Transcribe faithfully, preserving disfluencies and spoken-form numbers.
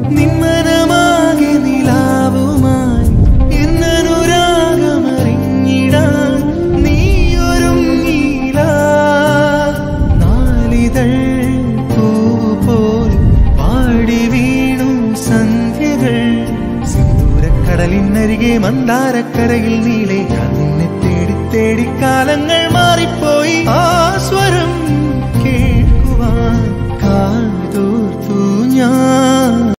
നിന്മനമാകെ നിലാവുമായി എന്നനുരാഗമറിഞ്ഞിടാൻ നീയൊരുങ്ങിയില്ല. നാലിതൾ പൂപോൽ പാടി വീണു സന്ധ്യകൾ. സിന്ദൂരക്കടലിനരികെ മന്ദാരക്കരയിൽ നീളെ ഞാൻ നിന്നെ തേടി തേടി കാലങ്ങൾ മാറിപ്പോയി. ആ